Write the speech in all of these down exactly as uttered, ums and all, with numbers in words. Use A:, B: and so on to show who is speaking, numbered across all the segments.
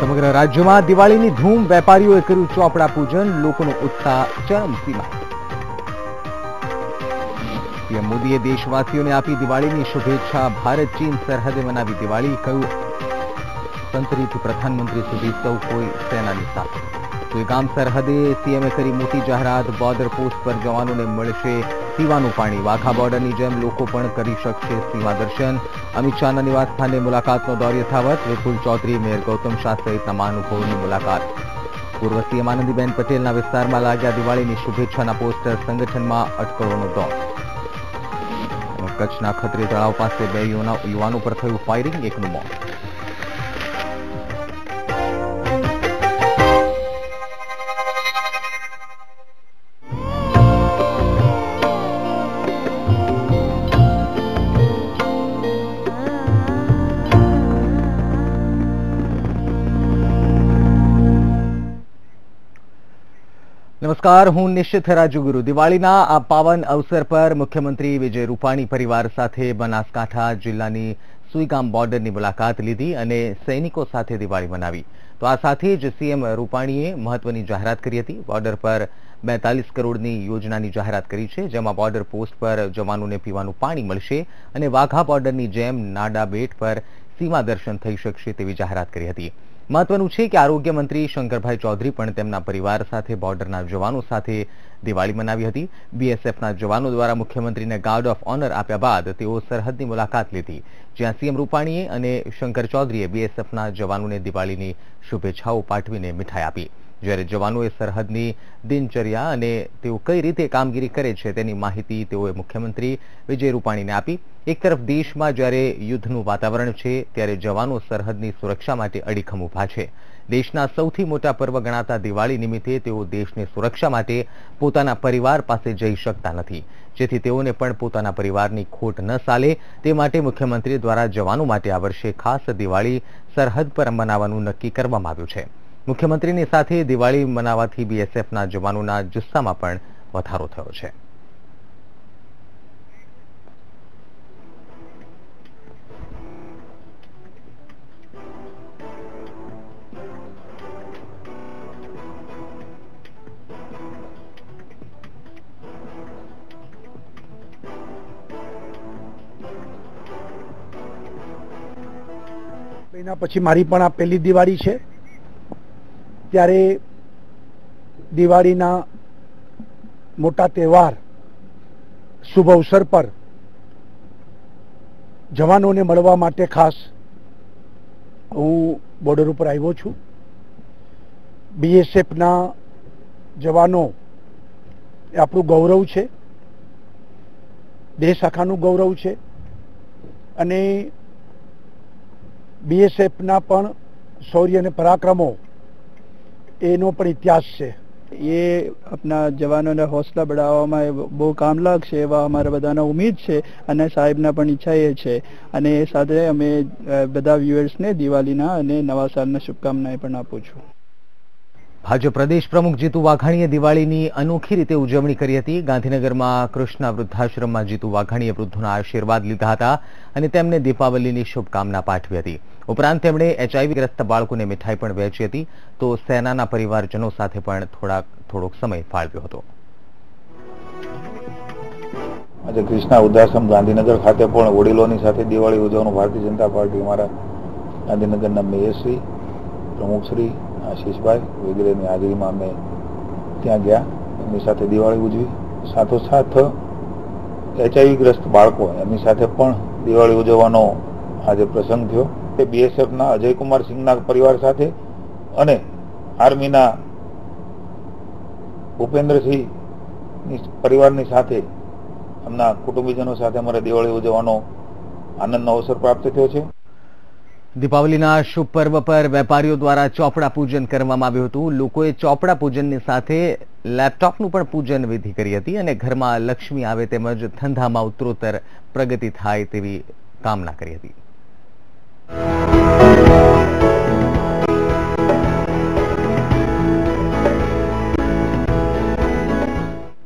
A: સમગ્ર રાજ્યમાં દિવાળીની ધૂમ, વેપારીઓએ કર્યું ચોપડા પૂજન, લોકોનો ઉત્સાહ ચરમસીમા. પીએમ મોદીએ દેશવાસીઓને આપી દિવાળીની શુભેચ્છા. ભારત ચીન સરહદે મનાવી દિવાળી, કહ્યું સંતરીથી પ્રધાનમંત્રી સુધી સૌ કોઈ સેનાની સાથે. તો એ ગામ સરહદે સીએમએ કરી મોટી જાહેરાત. બોર્ડર પોસ્ટ પર જવાનોને મળશે પીવાનું પાણી. વાઘા બોર્ડરની જેમ લોકો પણ કરી શકશે સીમા દર્શન. અમિત શાહના નિવાસ સ્થાને મુલાકાતનો દોર યથાવત. વિપુલ ચૌધરી, મેયર ગૌતમ શાહ સહિતના મહાનુભાવોની મુલાકાત. પૂર્વ સીએમ આનંદીબેન પટેલના વિસ્તારમાં લાગ્યા દિવાળીની શુભેચ્છાના પોસ્ટર. સંગઠનમાં અટકળોનો દોર. કચ્છના ખત્રી તળાવ પાસે બે યુવાનો પર થયું ફાયરિંગ, એકનું મોત. નમસ્કાર, હું નિશ્ચિત રાજુગુરુ. દિવાળીના આ પાવન અવસર પર મુખ્યમંત્રી વિજય રૂપાણી પરિવાર સાથે બનાસકાંઠા જિલ્લાની સુઈગામ બોર્ડરની મુલાકાત લીધી અને સૈનિકો સાથે દિવાળી મનાવી. તો આ સાથે જ સીએમ રૂપાણીએ મહત્વની જાહેરાત કરી હતી. બોર્ડર પર બેતાલીસ કરોડની યોજનાની જાહેરાત કરી છે, જેમાં બોર્ડર પોસ્ટ પર જવાનોને પીવાનું પાણી મળશે અને વાઘા બોર્ડરની જેમ નાડા બેટ પર સીમા દર્શન થઈ શકશે તેવી જાહેરાત કરી હતી. મહત્વનું છે કે આરોગ્ય મંત્રી શંકરભાઈ ચૌધરી પણ તેમના પરિવાર સાથે બોર્ડરના જવાનો સાથે દિવાળી મનાવી હતી. બીએસએફના જવાનો દ્વારા મુખ્યમંત્રીને ગાર્ડ ઓફ ઓનર આપ્યા બાદ તેઓ સરહદની મુલાકાત લીધી, જ્યાં સીએમ રૂપાણીએ અને શંકર ચૌધરીએ બીએસએફના જવાનોને દિવાળીની શુભેચ્છાઓ પાઠવીને મીઠાઈ આપી. જ્યારે જવાનોએ સરહદની દિનચર્યા અને તેઓ કઈ રીતે કામગીરી કરે છે તેની માહિતી તેઓએ મુખ્યમંત્રી વિજય રૂપાણીને આપી. એક તરફ દેશમાં જ્યારે યુદ્ધનું વાતાવરણ છે, ત્યારે જવાનો સરહદની સુરક્ષા માટે અડીખમ ઊભા છે. દેશના સૌથી મોટા પર્વ ગણાતા દિવાળી નિમિત્તે તેઓ દેશની સુરક્ષા માટે પોતાના પરિવાર પાસે જઈ શકતા નથી, જેથી તેઓને પણ પોતાના પરિવારની ખોટ ન ચાલે તે માટે મુખ્યમંત્રી દ્વારા જવાનો માટે આ વર્ષે ખાસ દિવાળી સરહદ પર મનાવવાનું નક્કી કરવામાં આવ્યું છે. મુખ્યમંત્રીની સાથે દિવાળી મનાવવાથી બીએસએફના જવાનોના જુસ્સામાં પણ વધારો થયો છે.
B: મહિના પછી મારી પણ આ પહેલી દિવાળી છે. ત્યારે દિવાળીના મોટા તહેવાર શુભ અવસર પર જવાનોને મળવા માટે ખાસ હું બોર્ડર ઉપર આવ્યો છું. બીએસએફના જવાનો એ આપણું ગૌરવ છે, દેશ આખાનું ગૌરવ છે અને બીએસએફના પણ શૌર્ય અને પરાક્રમો એનો પણ ઇતિહાસ છે.
C: એ આપણા જવાનોના હौसला बढ़ाવવામાં બહુ કામ લાગશે એવા અમારા બધાના ઉમ્મીદ છે અને સાહેબના પણ ઈચ્છા એ છે. અને એ સાથે અમે બધા વ્યુઅર્સને દિવાળીના અને નવા સાલના શુભકામનાએ પણ આપું છું.
A: ભાજપ પ્રદેશ પ્રમુખ જીતુ વાઘાણીએ દિવાળીની અનોખી રીતે ઉજવણી કરી હતી. ગાંધીનગરમાં કૃષ્ણા વૃદ્ધાશ્રમમાં જીતુ વાઘાણીએ વૃદ્ધોના આશીર્વાદ લીધા હતા અને તેમને દીપાવલીની શુભકામના પાઠવી હતી. ઉપરાંત તેમણે એચઆઈવી ગ્રસ્ત બાળકોને મીઠાઈ પણ વહેંચી હતી. તો સેનાના પરિવારજનો સાથે પણ થોડાક થોડોક સમય ફાળવ્યો હતો.
D: આજે કૃષ્ણા વૃદ્ધાશ્રમ ગાંધીનગર ખાતે પણ વડીલોની સાથે દિવાળી ઉજવવાનું ભારતીય જનતા પાર્ટી અમારા ગાંધીનગરના મેયરશ્રી, પ્રમુખશ્રી આશીષભાઈ વગેરેની હાજરીમાં અમે ત્યાં ગયા, એમની સાથે દિવાળી ઉજવી. સાથોસાથ એચઆઈવી ગ્રસ્ત બાળકો એમની સાથે પણ દિવાળી ઉજવવાનો આજે પ્રસંગ થયો. તે બીએસએફના અજયકુમાર સિંહના પરિવાર સાથે અને આર્મીના ભૂપેન્દ્રસિંહની પરિવારની સાથે એમના કુટુંબીજનો સાથે અમારે દિવાળી ઉજવવાનો આનંદનો અવસર પ્રાપ્ત થયો છે.
A: દીપાવલીના શુભ પર્વ પર વેપારીઓ દ્વારા ચોપડા પૂજન કરવામાં આવ્યું હતું. લોકોએ ચોપડા પૂજનની સાથે લેપટોપનું પણ પૂજન વિધિ કરી હતી અને ઘરમાં લક્ષ્મી આવે તેમજ ધંધામાં ઉત્તરોત્તર પ્રગતિ થાય તેવી કામના કરી હતી.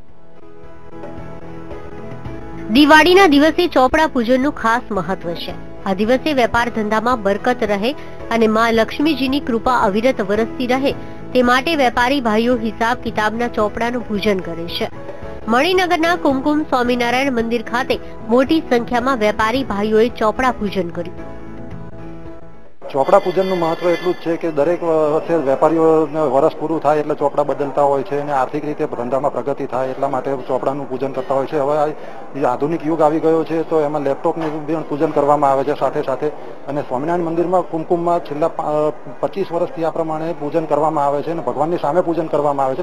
E: દિવાળીના દિવસે ચોપડા પૂજનનું ખાસ મહત્વ છે. આ દિવસે વેપાર ધંધામાં બરકત રહે અને માં લક્ષ્મીજીની કૃપા અવિરત વરસતી રહે તે માટે વેપારી ભાઈઓ હિસાબ કિતાબના ચોપડાનું પૂજન કરે છે. મણિનગરના કુમકુમ સ્વામિનારાયણ મંદિર ખાતે મોટી સંખ્યામાં વેપારી ભાઈઓએ ચોપડા પૂજન કર્યું.
F: ચોપડા પૂજનનું મહત્વ એટલું જ છે કે દરેક વર્ષે વેપારીઓને વર્ષ પૂરું થાય એટલે ચોપડા બદલતા હોય છે અને આર્થિક રીતે ધંધામાં પ્રગતિ થાય એટલા માટે ચોપડાનું પૂજન કરતા હોય છે. હવે આધુનિક યુગ આવી ગયો છે તો એમાં લેપટોપનું પણ પૂજન કરવામાં આવે છે સાથે સાથે. અને સ્વામિનારાયણ મંદિરમાં કુમકુમમાં છેલ્લા પચીસ વર્ષથી આ પ્રમાણે પૂજન કરવામાં આવે છે અને ભગવાનની સામે પૂજન કરવામાં આવે છે.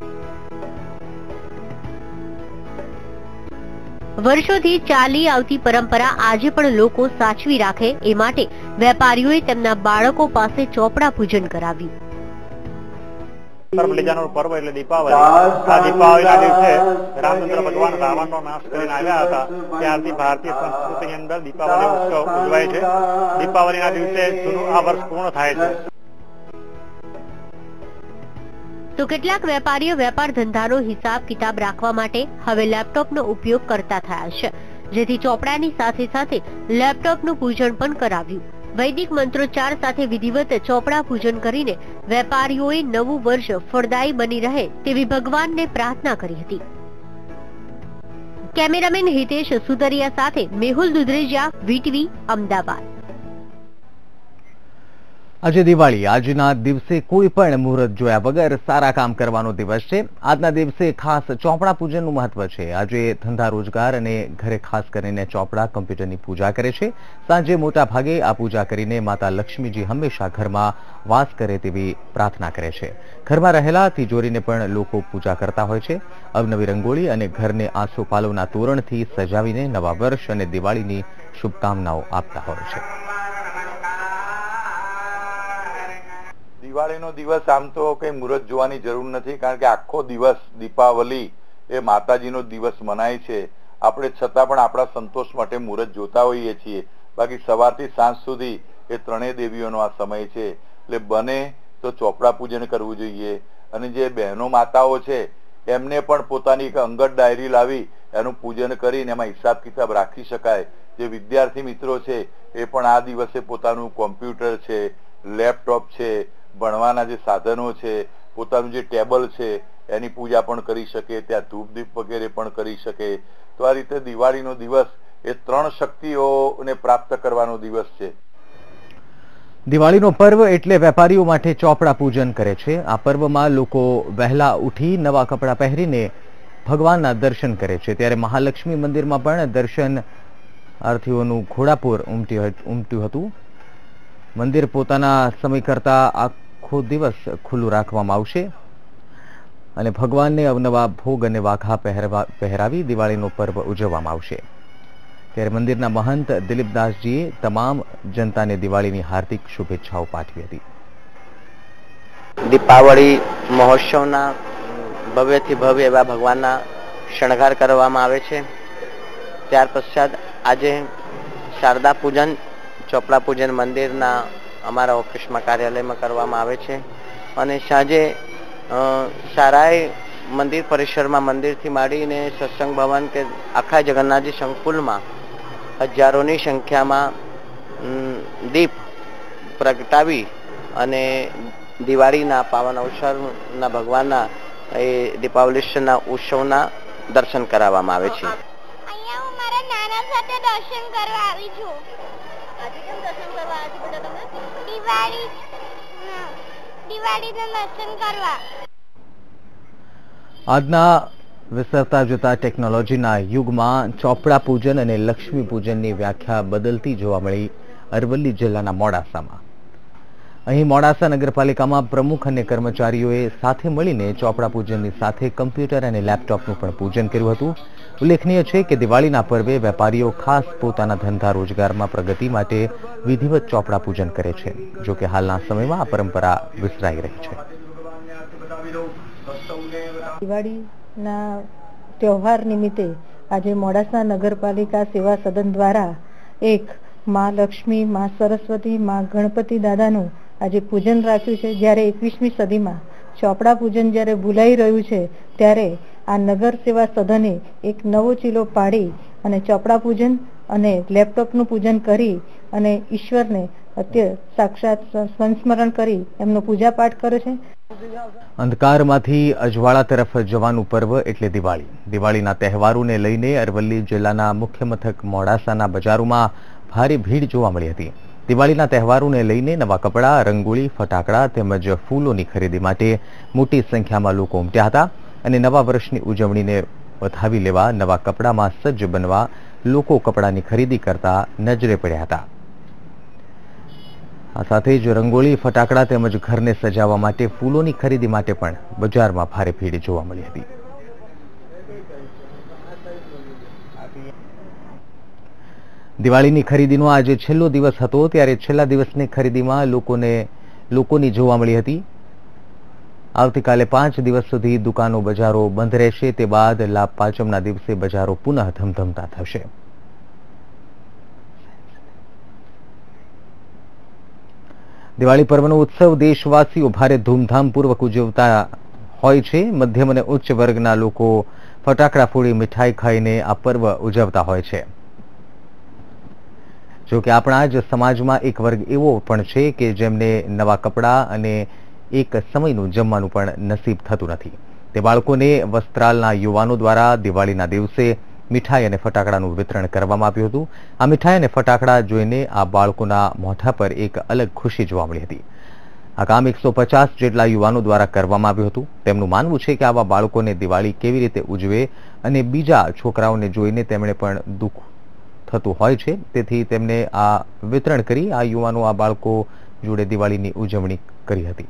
E: વર્ષોથી ચાલી આવતી પરંપરા આજે પણ લોકો સાચવી રાખે એ માટે વેપારીઓએ તેમના બાળકો પાસે ચોપડા પૂજન કરાવ્યું.
G: બલિદાનનો પર્વ એટલે દીપાવલી. આ દીપાવલીના દિવસે રામચંદ્ર ભગવાન રાવણનો નાશ કરીને આવ્યા હતા. ત્યારથી ભારતીય સંસ્કૃતિની અંદર દીપાવલી ઉત્સવ ઉજવાય છે. દીપાવલીના દિવસે આ વર્ષ પૂર્ણ થાય છે.
E: તો કેટલાક વેપારીઓ વેપાર ધંધાનો હિસાબ કિતાબ રાખવા માટે હવે લેપટોપનો ઉપયોગ કરતા થયા છે, જેથી ચોપડાની સાથે સાથે લેપટોપનું પૂજન પણ કરાવ્યું. વૈદિક મંત્રોચ્ચાર સાથે વિધિવત ચોપડા પૂજન કરીને વેપારીઓએ નવું વર્ષ ફળદાયી બની રહે તેવી ભગવાનને પ્રાર્થના કરી હતી. કેમેરામેન હિતેશ સુતરિયા સાથે મેહુલ દુધરેજા, વીટીવી, અમદાવાદ.
A: આજે દિવાળી. આજના દિવસે કોઈ પણ મુહૂર્ત જોયા વગર સારા કામ કરવાનો દિવસ છે. આજના દિવસે ખાસ ચોપડા પૂજનનું મહત્વ છે. આજે ધંધા રોજગાર અને ઘરે ખાસ કરીને ચોપડા કમ્પ્યુટરની પૂજા કરે છે. સાંજે મોટા ભાગે આ પૂજા કરીને માતા લક્ષ્મીજી હંમેશા ઘરમાં વાસ કરે તેવી પ્રાર્થના કરે છે. ઘરમાં રહેલા તિજોરીને પણ લોકો પૂજા કરતા હોય છે. અવનવી રંગોળી અને ઘરને આસોપાલવના તોરણથી સજાવીને નવા વર્ષ અને દિવાળીની શુભકામનાઓ આપતા હોય છે.
H: દિવાળીનો દિવસ આમ તો કઈ મુહૂર્ત જોવાની જરૂર નથી, કારણ કે આખો દિવસ દીપાવલી એ માતાજીનો દિવસ મનાય છે. આપણે છતાં પણ આપણા સંતોષ માટે મુહૂર્ત જોતા હોઈએ છીએ. બાકી સવારથી સાંજ સુધી એ ત્રણેય દેવીઓનો આ સમય છે. એટલે બને તો ચોપડા પૂજન કરવું જોઈએ. અને જે બહેનો માતાઓ છે એમને પણ પોતાની એક અંગત ડાયરી લાવી એનું પૂજન કરીને એમાં હિસાબ કિતાબ રાખી શકાય. જે વિદ્યાર્થી મિત્રો છે એ પણ આ દિવસે પોતાનું કોમ્પ્યુટર છે, લેપટોપ છે, ભણવાના જે સાધનો છે, પોતાનું જે ટેબલ છે એની પૂજા પણ કરી શકે, ત્યાં ધૂપ દીપ વગેરે પણ કરી શકે. તો આ રીતે દિવાળીનો દિવસ એ ત્રણ શક્તિઓને પ્રાપ્ત કરવાનો દિવસ છે.
A: દિવાળીનો પર્વ એટલે વેપારીઓ માટે ચોપડા પૂજન કરે છે. આ પર્વમાં લોકો વહેલા ઉઠી નવા કપડાં પહેરીને ભગવાનના દર્શન કરે છે. ત્યારે મહાલક્ષ્મી મંદિરમાં પણ દર્શનાર્થીઓનું ઘોડાપૂર ઉમટ્યું હતું. મંદિર પોતાના સમય કરતા આખો દિવસ ખુલ્લું રાખવામાં આવશે અને ભગવાનને અવનવા ભોગ અને વાઘા પહેરાવી દિવાળીનો પર્વ ઉજવવામાં આવશે. ત્યારે મંદિરના મહંત દિલીપદાસજીએ તમામ જનતાને દિવાળીની હાર્દિક શુભેચ્છાઓ પાઠવી હતી.
I: દીપાવળી મહોત્સવના ભવ્યથી ભવ્ય એવા ભગવાનના શણગાર કરવામાં આવે છે. ત્યાર પશ્ચાત આજે શારદા પૂજન, ચોપડા પૂજન મંદિરના અમારા ઓફિસમાં કાર્યાલયમાં કરવામાં આવે છે. અને સાંજે શારાએ મંદિર પરિસરમાં મંદિરથી માંડીને સત્સંગ ભવન કે આખા જગન્નાથજી સંકુલમાં હજારોની સંખ્યામાં દીપ પ્રગટાવી અને દિવાળીના પાવન અવસરના ભગવાનના એ દીપાવલીના ઉત્સવના દર્શન કરાવવામાં આવે છે.
J: અહીંયા હું મારા નાના સાથે દર્શન કરવા આવી છું. આજે કેમ દર્શન કરવા આવી બેટા તમે? દિવાળી દિવાળીના દર્શન કરવા.
A: આજના વિસ્તરતા જતા ટેકનોલોજીના યુગમાં ચોપડા પૂજન અને લક્ષ્મી પૂજનની વ્યાખ્યા બદલતી જોવા મળી અરવલ્લી જિલ્લાના મોડાસામાં. અહીં મોડાસા નગરપાલિકામાં પ્રમુખ અને કર્મચારીઓએ સાથે મળીને ચોપડા પૂજનની સાથે કમ્પ્યુટર અને લેપટોપનું પણ પૂજન કર્યું હતું. ઉલ્લેખનીય છે કે દિવાળીના પર્વે વેપારીઓ ખાસ પોતાના ધંધા રોજગારમાં પ્રગતિ માટે વિધિવત ચોપડા પૂજન કરે છે. જો કે હાલના સમયમાં આ પરંપરા વિસરાઈ રહી છે.
K: દિવાળીના તહેવાર નિમિત્તે આજે મોડાસા નગરપાલિકા સેવા સદન દ્વારા એક માં લક્ષ્મી, માં સરસ્વતી, માં ગણપતિ દાદાનું આજે પૂજન રાખ્યું છે. જ્યારે એકવીસમી સદીમાં ચોપડા પૂજન જ્યારે ભૂલાઈ રહ્યું છે ત્યારે આ નગર સેવા સદને એક નવો ચીલો પાડી અને ચોપડા પૂજન અને લેપટોપનું પૂજન કરી અને ઈશ્વરને અત્યારે સાક્ષાત સંસ્મરણ કરી એમનો પૂજા પાઠ કરે છે.
A: અંધકારમાંથી અજવાળા તરફ જવાનું પર્વ એટલે દિવાળી. દિવાળીના તહેવારોને લઈને અરવલ્લી જિલ્લાના મુખ્ય મથક મોડાસાના બજારોમાં ભારે ભીડ જોવા મળી હતી. દિવાળીના તહેવારોને લઈને નવા કપડાં, રંગોળી, ફટાકડા તેમજ ફૂલોની ખરીદી માટે મોટી સંખ્યામાં લોકો ઉમટ્યા હતા અને નવા વર્ષની ઉજવણીને વધાવી લેવા નવા કપડામાં સજ્જ બનવા લોકો કપડાની ખરીદી કરતા નજરે પડ્યા હતા. આ સાથે જ રંગોળી, ફટાકડા તેમજ ઘરને સજાવવા માટે ફૂલોની ખરીદી માટે પણ બજારમાં ભારે ભીડ જોવા મળી હતી. દિવાળીની ખરીદીનો આજે છેલ્લો દિવસ હતો ત્યારે છેલ્લા દિવસની ખરીદીમાં લોકોને લોકોની જોવા મળી હતી. આવતીકાલે પાંચ દિવસ સુધી દુકાનો, બજારો બંધ રહેશે. તે બાદ લાભ પાંચમના દિવસે બજારો પુનઃ ધમધમતા થશે. દિવાળી પર્વનો ઉત્સવ દેશવાસીઓ ભારે ધૂમધામપૂર્વક ઉજવતા હોય છે. મધ્યમ અને ઉચ્ચ વર્ગના લોકો ફટાકડા ફોડી મીઠાઈ ખાઈને આ પર્વ ઉજવતા હોય છે. જો કે આપણા જ સમાજમાં એક વર્ગ એવો પણ છે કે જેમને નવા કપડાં અને એક સમયનું જમવાનું પણ નસીબ થતું નથી. તે બાળકોને વસ્ત્રાલના યુવાનો દ્વારા દિવાળીના દિવસે મીઠાઈ અને ફટાકડાનું વિતરણ કરવામાં આવ્યું હતું. આ મીઠાઈ અને ફટાકડા જોઈને આ બાળકોના મોઢા પર એક અલગ ખુશી જોવા મળી હતી. આ કામ એકસો પચાસ જેટલા યુવાનો દ્વારા કરવામાં આવ્યું હતું. તેમનું માનવું છે કે આવા બાળકોને દિવાળી કેવી રીતે ઉજવે અને બીજા છોકરાઓને જોઈને તેમણે પણ દુઃખ થતું હોય છે. તેથી તેમને આ વિતરણ કરી આ યુવાનો આ બાળકો જોડે દિવાળીની ઉજવણી કરી હતી.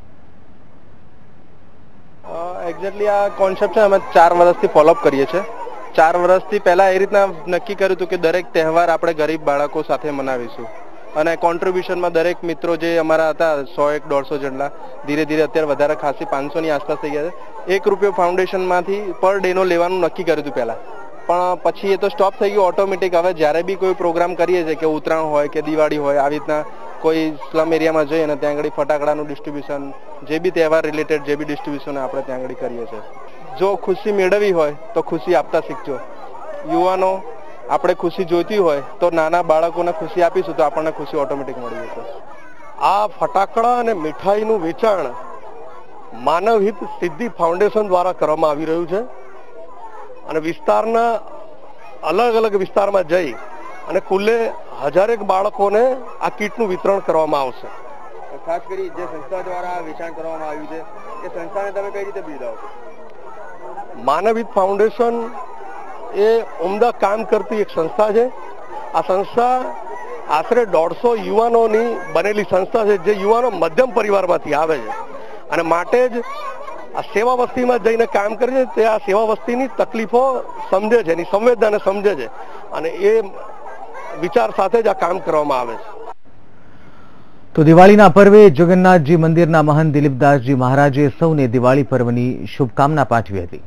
L: એક્ઝેક્ટલી આ કોન્સેપ્ટ છે અમે ચાર વર્ષથી ફોલોઅપ કરીએ છીએ. ચાર વર્ષથી પહેલા એ રીતના નક્કી કર્યું હતું કે દરેક તહેવાર આપણે ગરીબ બાળકો સાથે મનાવીશું અને કોન્ટ્રીબ્યુશનમાં દરેક મિત્રો જે અમારા હતા સો એક દોઢસો જેટલા ધીરે ધીરે અત્યારે વધારે ખાસી પાંચસો ની આસપાસ થઈ ગયા છે. એક રૂપિયો ફાઉન્ડેશનમાંથી પર ડે નો લેવાનું નક્કી કર્યું હતું પહેલા, પણ પછી એ તો સ્ટોપ થઈ ગયું ઓટોમેટિક. હવે જ્યારે બી કોઈ પ્રોગ્રામ કરીએ છીએ કે ઉત્તરાયણ હોય કે દિવાળી હોય, આવી રીતના કોઈ સ્લમ એરિયામાં જઈએ અને ત્યાં આગળ ફટાકડાનું ડિસ્ટ્રીબ્યુશન, જે બી તહેવાર રિલેટેડ જે બી ડિસ્ટ્રીબ્યુશન આપણે ત્યાં આગળ કરીએ છીએ. જો ખુશી મેળવવી હોય તો ખુશી આપતા શીખજો. યુવાનો આપણે ખુશી જોઈતી હોય તો નાના બાળકોને ખુશી આપીશું તો આપણને ખુશી ઓટોમેટિક મળી જશે.
M: આ ફટાકડા અને મીઠાઈનું વેચાણ માનવ હિત સિદ્ધિ ફાઉન્ડેશન દ્વારા કરવામાં આવી રહ્યું છે અને વિસ્તારના અલગ અલગ વિસ્તારમાં જઈ અને કુલ્લે હજારેક બાળકોને આ કીટનું વિતરણ કરવામાં આવશે.
L: ખાસ કરી જે સંસ્થા દ્વારા વેચાણ કરવામાં આવ્યું છે એ સંસ્થાને તમે કઈ રીતે બિરદાવો?
M: માનવિત ફાઉન્ડેશન એ ઉમદા કામ કરતી એક સંસ્થા છે. આ સંસ્થા આશરે દોઢસો યુવાનોની બનેલી સંસ્થા છે, જે યુવાનો મધ્યમ પરિવારમાંથી આવે છે અને માટે જ આ સેવા વસ્તીમાં જઈને કામ કરે છે. તે આ સેવા વસ્તીની તકલીફો સમજે છે, એની સંવેદનાને સમજે છે અને એ વિચાર સાથે જ આ કામ કરવામાં આવે છે.
A: તો દિવાળીના પર્વે જગન્નાથજી મંદિરના મહંત દિલીપદાસજી મહારાજે સૌને દિવાળી પર્વની શુભકામના પાઠવી હતી.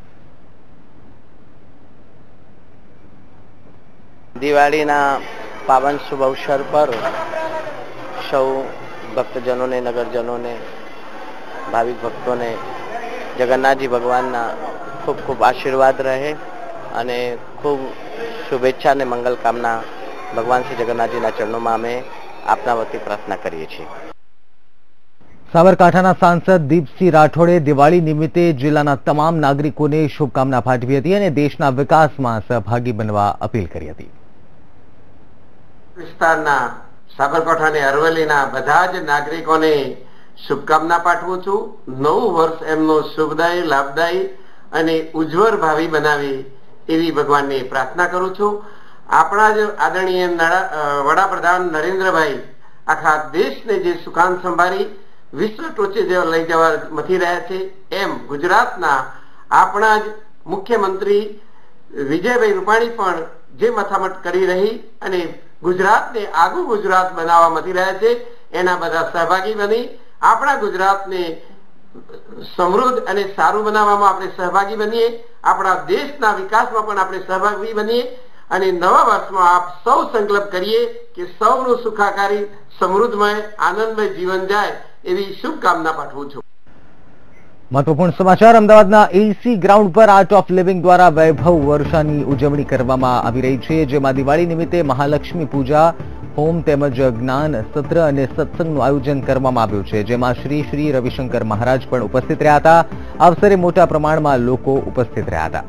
I: દિવાળીના પાવન શુભ અવસર પર સૌ ભક્તજનોને, નગરજનોને, ભાવિક ભક્તોને જગન્નાથજી ભગવાનના ખૂબ ખૂબ આશીર્વાદ રહે અને ખૂબ શુભેચ્છા અને મંગલ કામના ભગવાન શ્રી જગન્નાથજીના ચરણોમાં અમે આપના વતી પ્રાર્થના કરીએ છીએ.
A: સાબરકાંઠાના સાંસદ દીપસિંહ રાઠોડે દિવાળી નિમિત્તે જિલ્લાના તમામ નાગરિકોને શુભકામના પાઠવી હતી અને દેશના વિકાસમાં સહભાગી બનવા અપીલ કરી હતી.
N: વિસ્તારના સાબરકાંઠા અને અરવલ્લીના બધા જ નાગરિકોને શુભકામના પાઠવું છું. નવું વર્ષ એમનો શુભદાયી, લાભદાયી અને ઉજ્જવળ ભાવિ બનાવે એવી ભગવાનની પ્રાર્થના કરું છું. આપણા જ આદરણીય વડાપ્રધાન નરેન્દ્રભાઈ આખા દેશને જે સુકાન સંભાળી વિશ્વ ટોચે જેવા લઈ જવા મથી રહ્યા છે, એમ ગુજરાતના આપણા જ મુખ્યમંત્રી વિજયભાઈ રૂપાણી પણ જે મથામણ કરી રહી અને ગુજરાતને આગવું ગુજરાત બનાવવા મથી રહ્યા છે, એના બધા સહભાગી બની આપણા ગુજરાતને સમૃદ્ધ અને સારું બનાવવામાં આપણે સહભાગી બનીએ. આપણા દેશના વિકાસમાં પણ આપણે સહભાગી બનીએ અને નવા વર્ષમાં આપ સૌ સંકલ્પ કરીએ કે સૌનું સુખાકારી, સમૃદ્ધમય, આનંદમય જીવન જાય એવી શુભકામના પાઠવું છું.
A: મહત્વપૂર્ણ સમાચાર. અમદાવાદના એસી ગ્રાઉન્ડ પર આર્ટ ઓફ લિવિંગ દ્વારા વૈભવ વર્ષાની ઉજવણી કરવામાં આવી રહી છે, જેમાં દિવાળી નિમિત્તે મહાલક્ષ્મી પૂજા, હોમ તેમજ જ્ઞાન સત્ર અને સત્સંગનું આયોજન કરવામાં આવ્યું છે, જેમાં શ્રી શ્રી રવિશંકર મહારાજ પણ ઉપસ્થિત રહ્યા હતા. આ અવસરે મોટા પ્રમાણમાં લોકો ઉપસ્થિત રહ્યા હતા.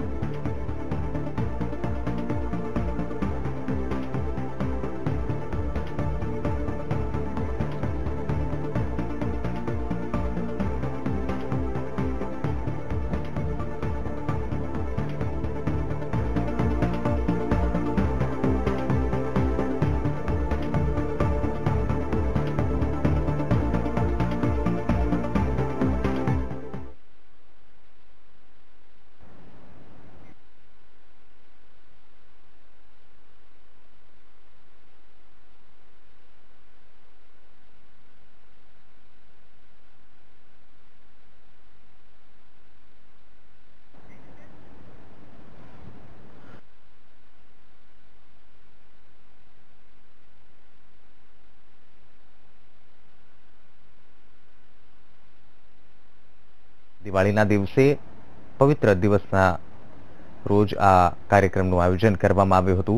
A: દિવાળીના દિવસે પવિત્ર દિવસના રોજ આ કાર્યક્રમનું આયોજન કરવામાં આવ્યું હતું.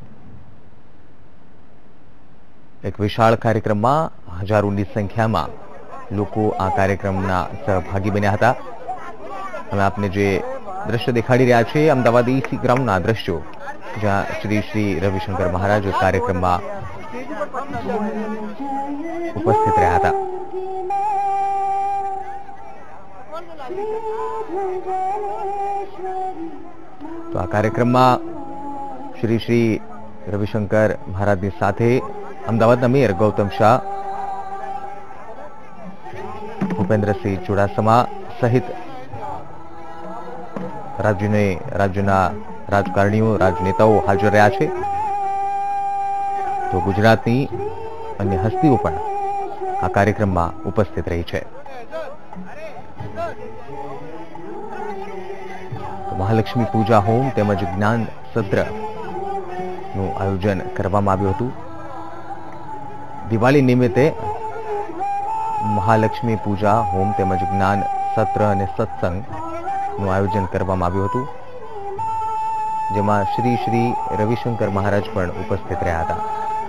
A: એક વિશાળ કાર્યક્રમમાં હજારોની સંખ્યામાં લોકો આ કાર્યક્રમના સહભાગી બન્યા હતા. અમે આપને જે દ્રશ્ય દેખાડી રહ્યા છે અમદાવાદ ઈસી ગ્રાઉન્ડના દ્રશ્યો, જ્યાં શ્રી શ્રી રવિશંકર મહારાજ કાર્યક્રમમાં ઉપસ્થિત રહ્યા હતા. તો આ કાર્યક્રમમાં શ્રી શ્રી રવિશંકર મહારાજની સાથે અમદાવાદના મેયર ગૌતમ શાહ, ભૂપેન્દ્રસિંહ ચુડાસમા સહિત રાજ્યને રાજ્યના રાજકારણીઓ, રાજનેતાઓ હાજર રહ્યા છે. તો ગુજરાતની અન્ય હસ્તીઓ પણ આ કાર્યક્રમમાં ઉપસ્થિત રહી છે. મહાલક્ષ્મી પૂજા હોમ તેમજ જ્ઞાન સત્ર નું આયોજન કરવામાં આવ્યું હતું. દિવાળી નિમિત્તે મહાલક્ષ્મી પૂજા હોમ તેમજ જ્ઞાન સત્ર અને સત્સંગ નું આયોજન કરવામાં આવ્યું હતું, જેમાં શ્રી શ્રી રવિશંકર મહારાજ પણ ઉપસ્થિત રહ્યા હતા.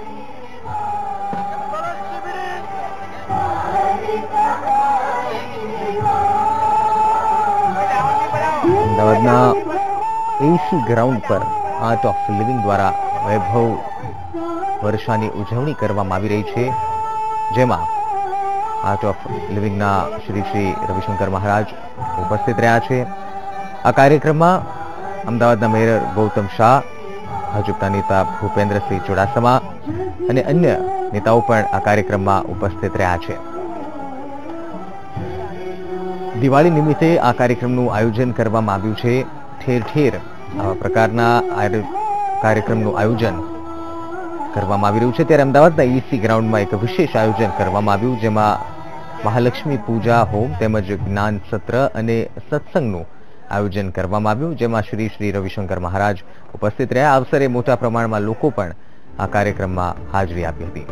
A: અમદાવાદના એસી ગ્રાઉન્ડ પર આર્ટ ઓફ લિવિંગ દ્વારા વૈભવ વર્ષાની ઉજવણી કરવામાં આવી રહી છે, જેમાં આર્ટ ઓફ લિવિંગના શ્રી શ્રી રવિશંકર મહારાજ ઉપસ્થિત રહ્યા છે. આ કાર્યક્રમમાં અમદાવાદના મેયર ગૌતમ શાહ, ભાજપના નેતા ભૂપેન્દ્રસિંહ ચુડાસમા અને અન્ય નેતાઓ પણ આ કાર્યક્રમમાં ઉપસ્થિત રહ્યા છે. દિવાળી નિમિત્તે આ કાર્યક્રમનું આયોજન કરવામાં આવ્યું છે. ઠેર ઠેર આવા પ્રકારના કાર્યક્રમનું આયોજન કરવામાં આવી રહ્યું છે. ત્યારે અમદાવાદના ઈસી ગ્રાઉન્ડમાં એક વિશેષ આયોજન કરવામાં આવ્યું, જેમાં મહાલક્ષ્મી પૂજા હોમ તેમજ જ્ઞાન સત્ર અને સત્સંગનું આયોજન કરવામાં આવ્યું, જેમાં શ્રી શ્રી રવિશંકર મહારાજ ઉપસ્થિત રહ્યા. આ અવસરે મોટા પ્રમાણમાં લોકો પણ આ કાર્યક્રમમાં હાજરી આપી હતી.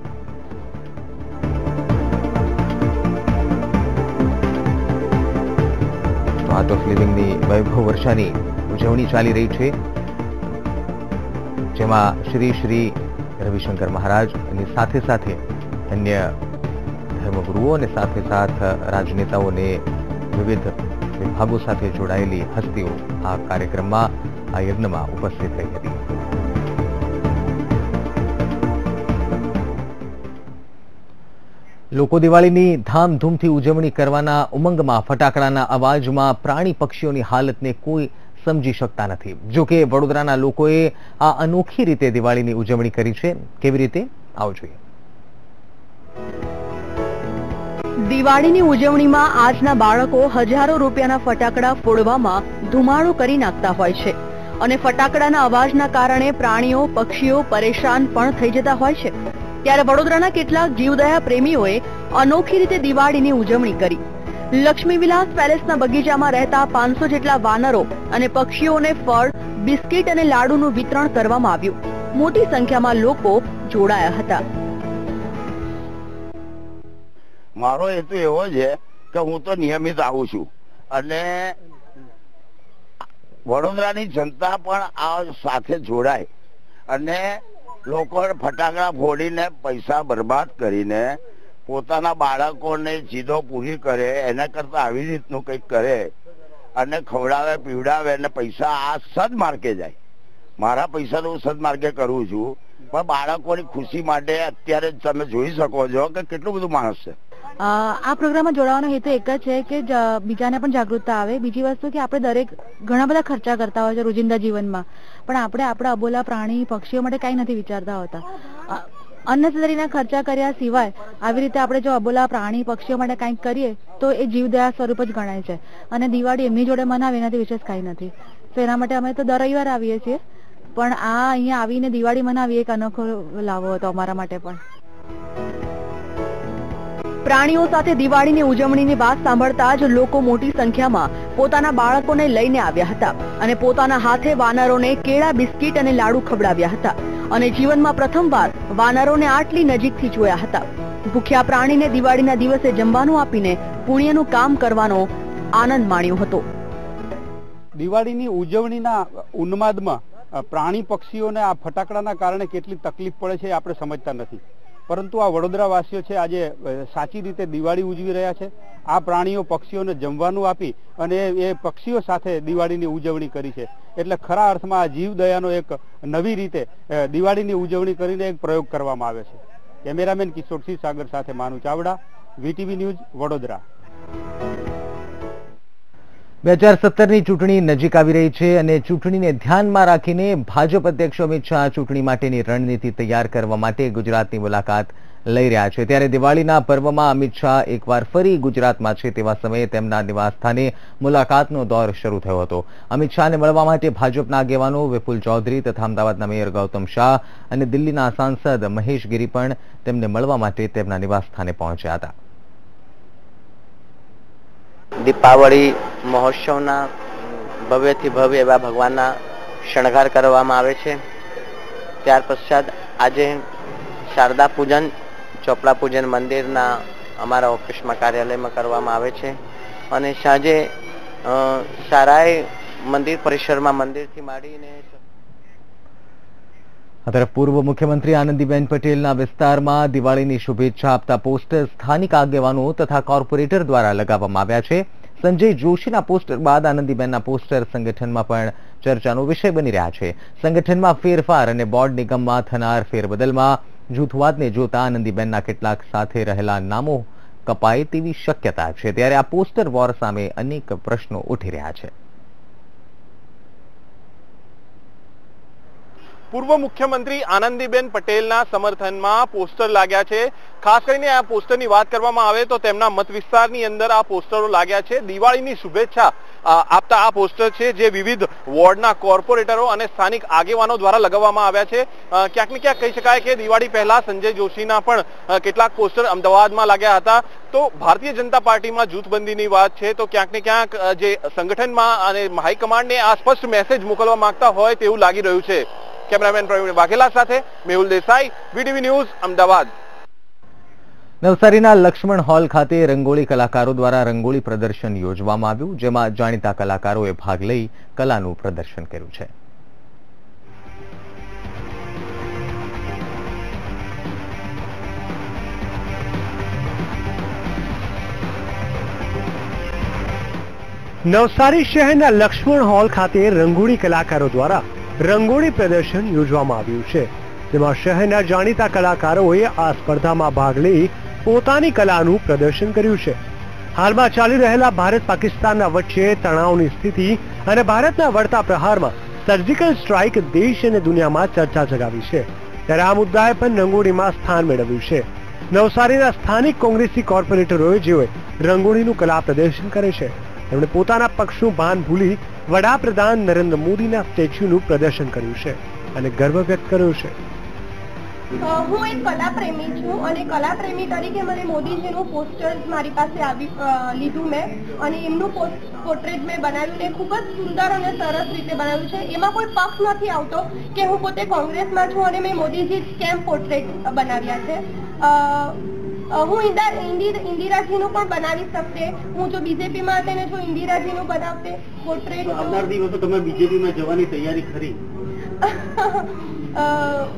A: આર્ટ ઓફ લિવિંગની વૈભવ વર્ષાની ઉજવણી ચાલી રહી છે, જેમાં શ્રી શ્રી રવિશંકર મહારાજ અને સાથે સાથે અન્ય ધર્મગુરુઓ અને સાથે સાથ રાજનેતાઓને વિવિધ વિભાગો સાથે જોડાયેલી હસ્તીઓ આ કાર્યક્રમમાં, આ યજ્ઞમાં ઉપસ્થિત રહી હતી. લોકો દિવાળીની ધામધૂમથી ઉજવણી કરવાના ઉમંગમાં ફટાકડાના અવાજમાં પ્રાણી પક્ષીઓની હાલતને કોઈ સમજી શકતા નથી. જો કે વડોદરાના લોકોએ આ અનોખી રીતે દિવાળીની ઉજવણી કરી છે. કેવી રીતે? આવો જોઈએ.
O: દિવાળીની ઉજવણીમાં આજના બાળકો હજારો રૂપિયાના ફટાકડા ફોડવામાં ધુમાડો કરી નાખતા હોય છે અને ફટાકડાના અવાજના કારણે પ્રાણીઓ, પક્ષીઓ પરેશાન પણ થઈ જતા હોય છે. ત્યારે વડોદરાના કેટલાક જીવદયા પ્રેમીઓએ અનોખી રીતે દિવાળીની ઉજવણી કરી. લક્ષ્મી વિલાસ પેલેસના બગીચામાં રહેતા પાંચસો જેટલા વાનરો અને પક્ષીઓને ફળ, બિસ્કીટ અને લાડુનું વિતરણ કરવામાં આવ્યું. મોટી સંખ્યામાં લોકો જોડાયા હતા.
P: મારો હેતુ એવો છે કે હું તો નિયમિત આવું છું અને વડોદરાની જનતા પણ આ સાથે જોડાય અને લોકો ફટાકડા ફોડીને પૈસા બરબાદ કરીને પોતાના બાળકોને જીદો પૂરી કરે, એના કરતા આવી રીતનું કંઈક કરે અને ખવડાવે પીવડાવે અને પૈસા આ સદમાર્ગે જાય. મારા પૈસા તો હું સદમાર્ગે કરું છું, પણ બાળકોની ખુશી માટે અત્યારે તમે જોઈ શકો છો કે કેટલું બધું માણસ છે.
O: આ પ્રોગ્રામમાં જોડાવાનો હેતુ એક જ છે કે બીજાને પણ જાગૃતતા આવે. બીજી વસ્તુ કે આપણે દરેક ઘણા બધા ખર્ચા કરતા હોય છે રોજિંદા જીવનમાં, પણ આપણે આપણા અબોલા પ્રાણી પક્ષીઓ માટે કઈ નથી વિચારતા હોતા. અનનેસેસરીના ખર્ચા કર્યા સિવાય આવી રીતે આપણે જો અબોલા પ્રાણી પક્ષીઓ માટે કંઈક કરીએ તો એ જીવદયા સ્વરૂપ જ ગણાય છે. અને દિવાળી એમની જોડે મનાવે એનાથી વિશેષ કઈ નથી. તો એના માટે અમે તો દર રવિવારે આવીએ છીએ, પણ આ અહીંયા આવીને દિવાળી મનાવી એક અનોખો લાવો હતો અમારા માટે પણ. પ્રાણીઓ સાથે દિવાળીની ઉજવણીની વાત સાંભળતા જ લોકો મોટી સંખ્યામાં પોતાના બાળકોને લઈને આવ્યા હતા અને પોતાના હાથે વાનરોને કેળા, બિસ્કીટ અને લાડુ ખવડાવ્યા હતા અને જીવનમાં પ્રથમવાર વાનરોને આટલી નજીકથી જોયા હતા. ભૂખ્યા પ્રાણીને દિવાળીના દિવસે જમવાનું આપીને પુણ્યનું કામ કરવાનો આનંદ માણ્યો હતો.
Q: દિવાળીની ઉજવણીના ઉન્માદમાં પ્રાણી પક્ષીઓને આ ફટાકડાના કારણે કેટલી તકલીફ પડે છે આપણે સમજતા નથી, પરંતુ આ વડોદરા વાસીઓ છે આજે સાચી રીતે દિવાળી ઉજવી રહ્યા છે. આ પ્રાણીઓ પક્ષીઓને જમવાનું આપી અને એ પક્ષીઓ સાથે દિવાળીની ઉજવણી કરી છે. એટલે ખરા અર્થમાં આ જીવદયાનો એક નવી રીતે દિવાળીની ઉજવણી કરીને એક પ્રયોગ કરવામાં આવે છે. કેમેરામેન કિશોરસિંહ સાગર સાથે માનુ ચાવડા, વીટીવી ન્યૂઝ, વડોદરા.
A: બે હજાર સત્તરની ચૂંટણી નજીક આવી રહી છે અને ચૂંટણીને ધ્યાનમાં રાખીને ભાજપ અધ્યક્ષ અમિત શાહ ચૂંટણી માટેની રણનીતિ તૈયાર કરવા માટે ગુજરાતની મુલાકાત લઈ રહ્યા છે. ત્યારે દિવાળીના પર્વમાં અમિત શાહ એકવાર ફરી ગુજરાતમાં છે તેવા સમયે તેમના નિવાસસ્થાને મુલાકાતનો દોર શરૂ થયો હતો. અમિત શાહને મળવા માટે ભાજપના આગેવાનો વિપુલ ચૌધરી તથા અમદાવાદના મેયર ગૌતમ શાહ અને દિલ્હીના સાંસદ મહેશ ગીરી પણ તેમને મળવા માટે તેમના નિવાસસ્થાને પહોંચ્યા હતા.
I: દીપાવળી મહોત્સવના ભવ્યથી ભવ્ય એવા ભગવાનના શણગાર કરવામાં આવે છે. ત્યાર પશ્ચાત આજે શારદા પૂજન ચોપડા પૂજન મંદિરના અમારા ઓફિસમાં કાર્યાલયમાં કરવામાં આવે છે અને સાંજે સારાય મંદિર પરિસરમાં મંદિરથી માંડીને
A: આ તરફ પૂર્વ મુખ્યમંત્રી આનંદીબેન પટેલના વિસ્તારમાં દિવાળીની શુભેચ્છા આપતા પોસ્ટર સ્થાનિક આગેવાનો તથા કોર્પોરેટર દ્વારા લગાવવામાં આવ્યા છે. સંજય જોશીના પોસ્ટર બાદ આનંદીબેનના પોસ્ટર સંગઠનમાં પણ ચર્ચાનો વિષય બની રહ્યા છે. સંગઠનમાં ફેરફાર અને બોર્ડ નિગમમાં થનાર ફેરબદલમાં જૂથવાદને જોતા આનંદીબેનના કેટલાક સાથે રહેલા નામો કપાય તેવી શક્યતા છે. ત્યારે આ પોસ્ટર વોર સામે અનેક પ્રશ્નો ઉઠી રહ્યા છે.
L: પૂર્વ મુખ્યમંત્રી આનંદીબેન પટેલના સમર્થનમાં પોસ્ટર લાગ્યા છે. ખાસ કરીને આ પોસ્ટરની વાત કરવામાં આવે તો તેમના મત વિસ્તારની અંદર આ પોસ્ટરો લાગ્યા છે. દિવાળીની શુભેચ્છા આપતા આ પોસ્ટર છે જે વિવિધ વોર્ડના કોર્પોરેટરો અને સ્થાનિક આગેવાનો દ્વારા લગાવવામાં આવ્યા છે. ક્યાંક ને ક્યાંક કહી શકાય કે દિવાળી પહેલા સંજય જોશીના પણ કેટલાક પોસ્ટર અમદાવાદમાં લાગ્યા હતા. તો ભારતીય જનતા પાર્ટીમાં જૂથબંધીની વાત છે તો ક્યાંક ને ક્યાંક જે સંગઠનમાં અને હાઈકમાન્ડને આ સ્પષ્ટ મેસેજ મોકલવા માંગતા હોય તેવું લાગી રહ્યું છે. કેમેરામેન પ્રવીણ વાઘેલા સાથે મેહુલ દેસાઈ, વીટીવી ન્યૂઝ, અમદાવાદ.
A: નવસારીના લક્ષ્મણ હોલ ખાતે રંગોળી કલાકારો દ્વારા રંગોળી પ્રદર્શન યોજવામાં આવ્યું, જેમાં જાણીતા કલાકારોએ ભાગ લઈ કલાનું પ્રદર્શન કર્યું છે.
R: નવસારી શહેરના લક્ષ્મણ હોલ ખાતે રંગોળી કલાકારો દ્વારા રંગોળી પ્રદર્શન યોજવામાં આવ્યું છે. તેમાં શહેરના જાણીતા કલાકારોએ આ સ્પર્ધામાં ભાગ લઈ પોતાની કલાનું પ્રદર્શન કર્યું છે. હાલમાં ચાલી રહેલા ભારત પાકિસ્તાનના વચ્ચે તણાવની સ્થિતિ અને ભારતના વળતા પ્રહારમાં સર્જિકલ સ્ટ્રાઇક દેશ અને દુનિયામાં ચર્ચા જગાવી છે. ત્યારે આ મુદ્દાએ પણ રંગોળીમાં સ્થાન મેળવ્યું છે. નવસારીના સ્થાનિક કોંગ્રેસી કોર્પોરેટરોએ જેઓએ રંગોળીનું કલા પ્રદર્શન કરે છે તેમણે પોતાના પક્ષનું ભાન ભૂલી વડાપ્રધાન નરેન્દ્ર મોદીના સ્ટેચ્યુનું પ્રદર્શન કર્યું છે અને ગર્વ વ્યક્ત કર્યો છે.
S: હું એક કલાપ્રેમી છું અને કલાપ્રેમી તરીકે મને મોદીજીનું પોસ્ટર મારી પાસે આવી લીધું મેં અને એમનું પોર્ટ્રેટ મેં બનાવ્યું ને ખૂબ જ સુંદર અને સરસ રીતે બનાવ્યું છે. એમાં કોઈ પક્ષ નથી આવતો કે હું પોતે કોંગ્રેસમાં છું અને મેં મોદીજી કેમ પોર્ટ્રેટ બનાવ્યા છે. હું ઇન્દિરાજીનું પણ બનાવી શકતે. હું જો બીજેપીમાં હતી ને જો ઇન્દિરાજીનું બનાવતે પોર્ટ્રેટ. આવનાર દિવસો તમે બીજેપીમાં જવાની તૈયારી ખરી?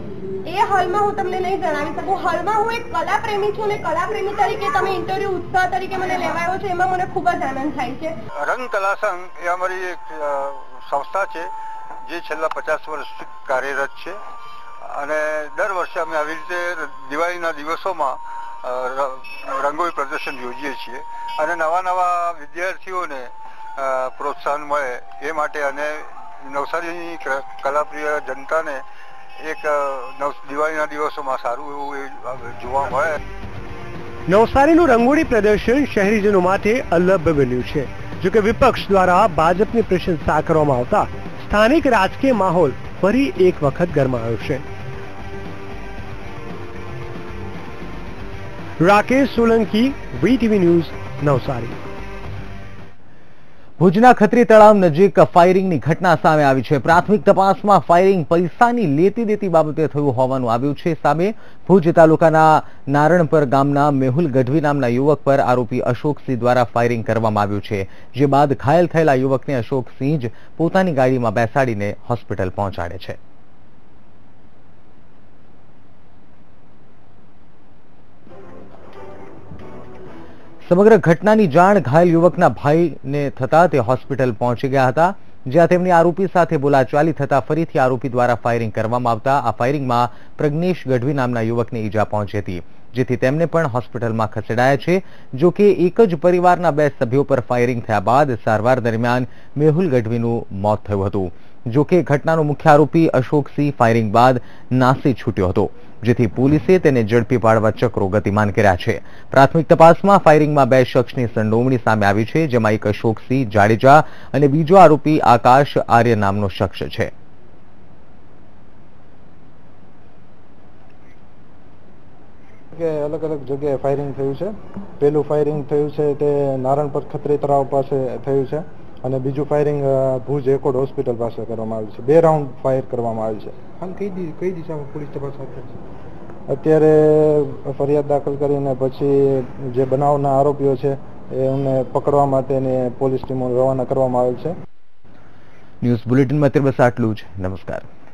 S: એ હાલમાં હું તમને નહીં જણાવી શકું. હાલમાં હું એક કલા પ્રેમી છું અને કલા પ્રેમી તરીકે તમે ઇન્ટરવ્યુ ઉત્સાહ તરીકે મને લેવાયો છે, એમાં મને ખૂબ જ આનંદ થાય છે.
T: રંગ કલા સંઘ એ અમારી એક સંસ્થા છે જે છેલ્લા પચાસ વર્ષથી કાર્યરત છે અને દર વર્ષે અમે આવી રીતે દિવાળીના દિવસોમાં રંગોળી પ્રદર્શન યોજીએ છીએ અને નવા નવા વિદ્યાર્થીઓને પ્રોત્સાહન મળે એ માટે અને નવસારીની કલાપ્રિય જનતાને એક દિવાળીના દિવસોમાં સારું એવું જોવા મળે.
R: નવસારીનું રંગોળી પ્રદર્શન શહેરીજનો માટે અલભ્ય બન્યું છે. જોકે વિપક્ષ દ્વારા ભાજપની પ્રશંસા કરવામાં આવતા સ્થાનિક રાજકીય માહોલ ફરી એક વખત ગરમાયો છે. Rakesh Solanki, VTV news, Navsari.
A: ભુજના ખત્રી તળાવ નજીક ફાયરિંગની ઘટના સામે આવી છે. પ્રાથમિક તપાસમાં ફાયરિંગ પૈસાની લેતી દેતી બાબતે થયું હોવાનું આવ્યું છે સામે. ભુજ તાલુકાના નારણપર ગામના મેહુલ ગઢવી નામના યુવક પર આરોપી અશોકસિંહ દ્વારા ફાયરિંગ કરવામાં આવ્યું છે, જે બાદ ઘાયલ થયેલા યુવકને અશોકસિંહ જ પોતાની ગાડીમાં બેસાડીને હોસ્પિટલ પહોંચાડે છે. સમગ્ર ઘટનાની જાણ ઘાયલ યુવકના ભાઈને થતા તે હોસ્પિટલ પહોંચી ગયા હતા, જ્યાં તેમની આરોપી સાથે બોલાચાલી થતા ફરીથી આરોપી દ્વારા ફાયરિંગ કરવામાં આવતા આ ફાયરિંગમાં પ્રજ્ઞેશ ગઢવી નામના યુવકને ઈજા પહોંચી હતી, જેથી તેમને પણ હોસ્પિટલમાં ખસેડાયા છે. જો કે એક જ પરિવારના બે સભ્યો પર ફાયરિંગ થયા બાદ સારવાર દરમિયાન મેહુલ ગઢવીનું મોત થયું હતું. જો કે ઘટનાનો મુખ્ય આરોપી અશોકસિંહ ફાયરિંગ બાદ નાસી છૂટ્યો હતો, જેથી પોલીસે તેને ઝડપી પાડવા ચક્રો ગતિમાન કર્યા છે. પ્રાથમિક તપાસમાં ફાયરિંગમાં બે શખ્સની સંડોવણી સામે આવી છે, જેમાં એક અશોકસિંહ જાડેજા અને બીજો આરોપી આકાશ આર્ય નામનો શખ્સ છે.
U: કે અલગ અલગ જગ્યાએ ફાયરિંગ થયું છે. પહેલું ફાયરિંગ થયું છે તે નારણપર ખત્રી તળાવ પાસે થયું છે અને બીજું ફાયરિંગ ભુજ એકોડ હોસ્પિટલ પાસે કરવામાં આવ્યું છે. બે રાઉન્ડ ફાયર કરવામાં આવ્યું છે. હાલ કઈ કઈ દિશામાં પોલીસ તપાસ હાથ ધરી છે? અત્યારે ફરિયાદ દાખલ કરીને પછી જે બનાવના આરોપીઓ છે એમને પકડવા માટેની પોલીસ ટીમો રવાના કરવામાં આવેલ છે.
A: ન્યૂઝ બુલેટિનમાં અત્યારે બસ આટલું જ. નમસ્કાર.